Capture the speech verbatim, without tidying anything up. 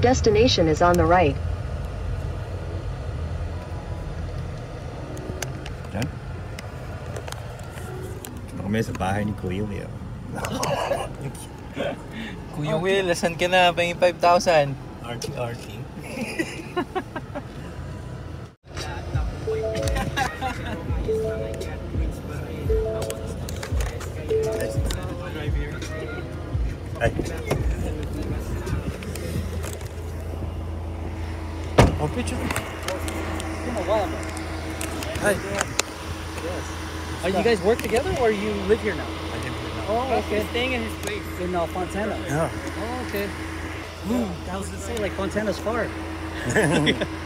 destination is on the right. Yan. Ito kami sa bahay ni Kuya Will. Kuya Will, asan ka na? Pangin five thousand. R T R T. Ay. Oh, picture. It's been a while now. Hi. Yes. Are you guys work together or you live here now? I live here now. Oh, okay. Staying in his place. In uh, Fontana. Yeah. Oh, okay. Ooh, I was gonna say like Fontana's far.